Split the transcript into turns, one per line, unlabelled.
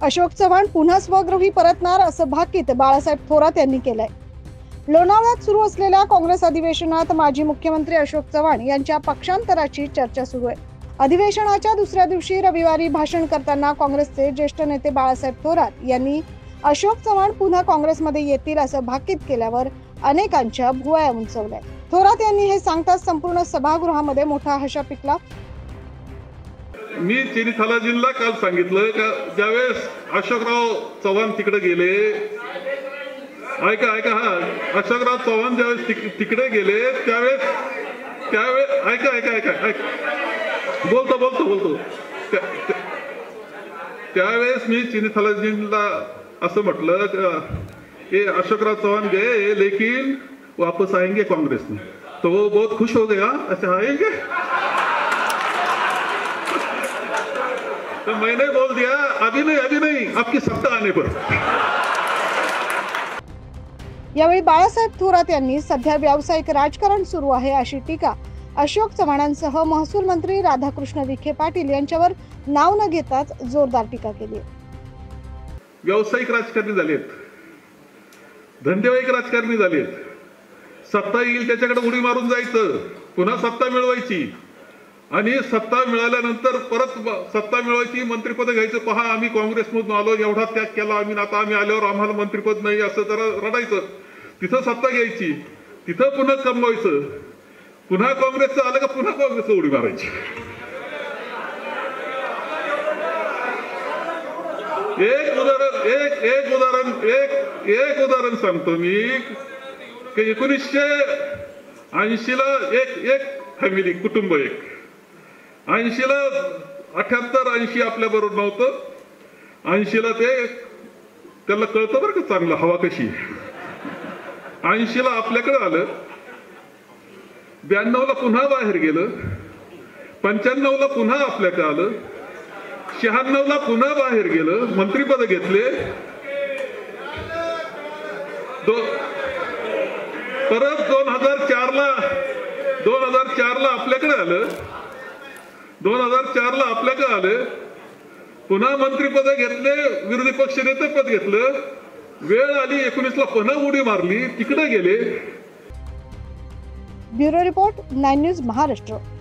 अशोक चव्हाण पुन्हा स्वगृही परतणार असं भाकीत बाळासाहेब थोरात यांनी केलंय। लोणावळ्यात सुरू असलेल्या काँग्रेस अधिवेशनात माजी मुख्यमंत्री अशोक चव्हाण यांच्या पक्षांतराची चर्चा सुरू आहे। अधिवेशनाच्या दुसऱ्या दिवशी रविवारी भाषण करताना काँग्रेसचे ज्येष्ठ नेते बाळासाहेब थोरात यांनी अशोक चव्हाण पुन्हा काँग्रेसमध्ये येतील असं भाकीत केल्यावर अनेकांच्या भुवया उंचावल्या। थोरात यांनी हे सांगताच संपूर्ण सभागृहामध्ये मोठा हशा पिकला।
मी चिनी थालाजींना काल सांगितलं का ज्यावेळेस अशोकराव चव्हाण तिकडे गेले, ऐका हा, अशोकराव चव्हाण ज्यावेळेस तिकडे गेले त्यावेळेस ऐका बोलतो त्यावेळेस मी चिनी थालाजींना असं म्हटलं कि अशोकराव चव्हाण गए लेकिन वापस आएंगे कांग्रेस में, तो वो बहुत खुश हो गया। अच्छा आएंगे, तो मैंने बोल दिया अभी नहीं आपकी सत्ता आने पर।
यावेळी बाळासाहेब थोरात यांनी सध्या व्यावसायिक राजकारण सुरू आहे अशी टीका अशोक चव्हाणांसह महसूल मंत्री राधाकृष्ण विखे पाटील यांच्यावर नाव न घेताच जोरदार टीका केली।
व्यावसायिक राजकारणी झालेत, धंदेवाईक राजकारणी झालेत, सत्ता येईल त्याच्याकडे उडी मारून जायचं, पुन्हा सत्ता मिळवायची आणि सत्ता मिळाल्यानंतर परत सत्ता मिळवायची, मंत्रिपद घ्यायचं। पहा आम्ही काँग्रेसमधून आलो, एवढा त्याग केला आम्ही, आता आम्ही आल्यावर आम्हाला मंत्रिपद नाही असं जरा रडायचं। तिथं सत्ता घ्यायची, तिथं पुन्हा कमवायचं, पुन्हा काँग्रेसचं आलं का पुन्हा काँग्रेसचं उडी मारायची। एक उदाहरण सांगतो मी की 1980 ला एक फॅमिली कुटुंब, 80 ला 78-80 आपल्या बरोबर नव्हतं, 80 ला त्याला कळतं बरं का चांगलं हवा कशी। 80 ला आपल्याकडे आलं, 92 ला पुन्हा बाहेर गेलं, 95 ला पुन्हा आपल्याकडे आलं, 96 ला पुन्हा बाहेर गेलं, मंत्रिपद घेतले, परत 2004 ला आपल्याकडे आलं, 2004 ला आपल्याकडे आले, पुन्हा मंत्रिपद घेतले, विरोधी पक्ष नेते पद घेतलं, वेळ आली 19 ला पुन्हा उडी मारली, तिकडे गेले।
Bureau report 9 news Maharashtra.